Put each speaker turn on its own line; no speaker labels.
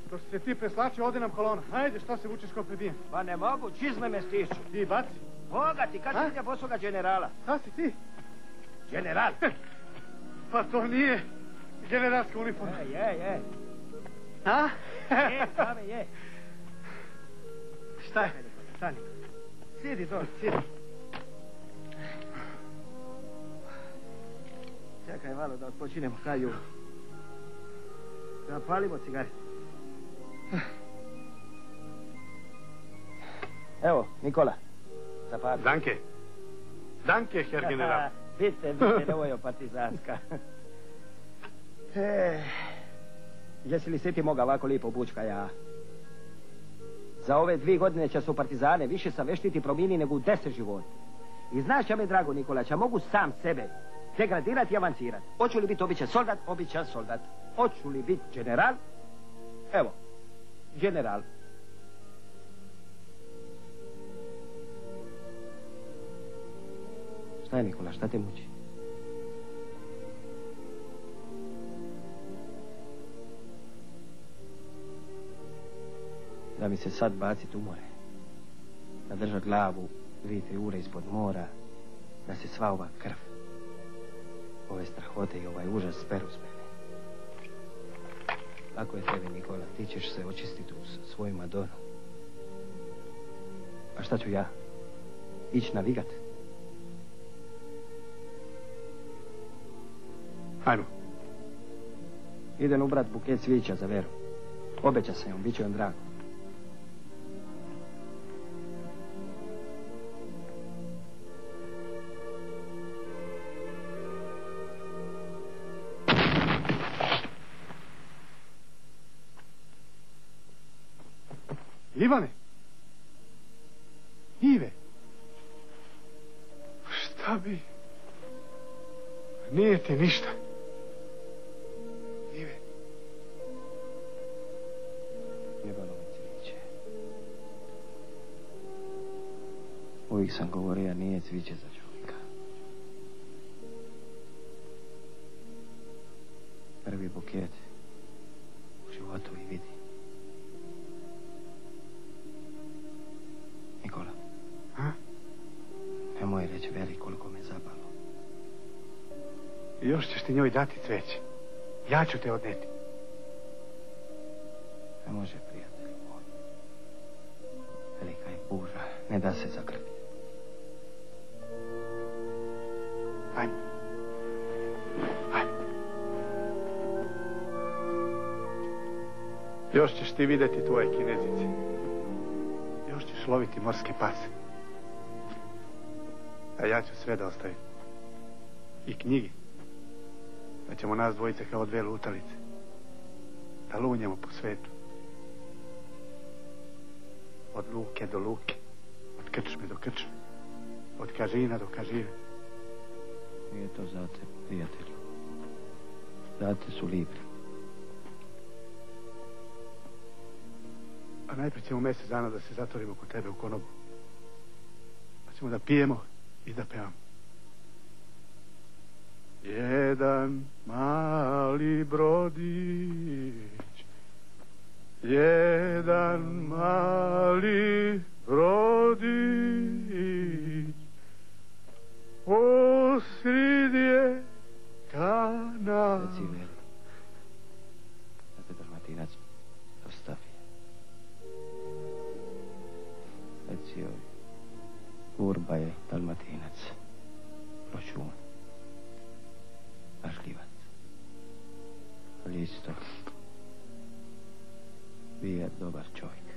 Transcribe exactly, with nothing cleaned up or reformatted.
Ko si se ti preslačio, ode nam kolona. Ajde, šta se vučeš ko prebijen?
Pa ne mogu, čizme me stišću.
Ti baci.
Boga ti, kad ti ide posloga generala?
Šta si ti?
General.
Pa to nije generalska uniforma.
Je, je, je.
A?
Je, prave, je.
Šta je? Stani. Sjedi dole, sjedi.
Čekaj malo da odpočinemo kraju. Da palimo cigaret. Evo, Nikola. Zapali.
Danke. Danke, herr general.
Vidite, vidite, ovo je partizanska. E, jesi li se ti moga ovako lipo bučka ja? Za ove dvije godine će su partizane više saveštiti promijeni nego u deset života. I znaš će me, drago Nikola, će mogu sam sebe degradirati i avancirati. Hoću li biti običan soldat, običan soldat. Hoću li biti general? Evo, general. Šta je, Nikola, šta te muči? Da mi se sad bacit u more, da držat glavu dvije, tri ure ispod mora, da se sva ova krv, ove strahote i ovaj užas speru s mene. Lako je tebi, Nikola, ti ćeš se očistiti u svoju Madonu. A šta ću ja? Ići navigat?
Hajmo.
Idem ubrat buket cvijeća za Veru. Obeća sam joj, bit će joj drago.
Ivane! Ive! Šta bi? Nije ti ništa. Ive.
Jebalo mi cvijeće. Uvijek sam govorio, nije cvijeće za čovjeka. Prvi buket u životu i vidi. Nikola.
A?
Nemoj reći Veli koliko me zapalo.
Još ćeš ti njoj dati cveće. Ja ću te odneti.
Ne može, prijatelju moj. Velika je burža, ne da se zakrpiti.
Ajmo. Ajmo. Još ćeš ti vidjeti tvoje kinezice. Još ćeš loviti morske pase. A ja ću sve da ostavim. I knjigi. Da ćemo nas dvojice kao dve lutalice. Da lunjemo po svetu. Od luke do luke. Od krčme do krčme. Od kažina do kažine.
Nije to za te, prijatelju. Za te su libri.
A najprije ćemo mjesec dana da se zatvorimo kod tebe u konobu. Pa ćemo da pijemo i da pevamo. Jedan mali brodić, jedan mali brodić, posrid je kanal.
Reci, Veli, da te Dalmatinac ostavi. Reci joj, Urba je Dalmatinac, Prošun, Pašljivac, ali isto, bio je dobar čovjek.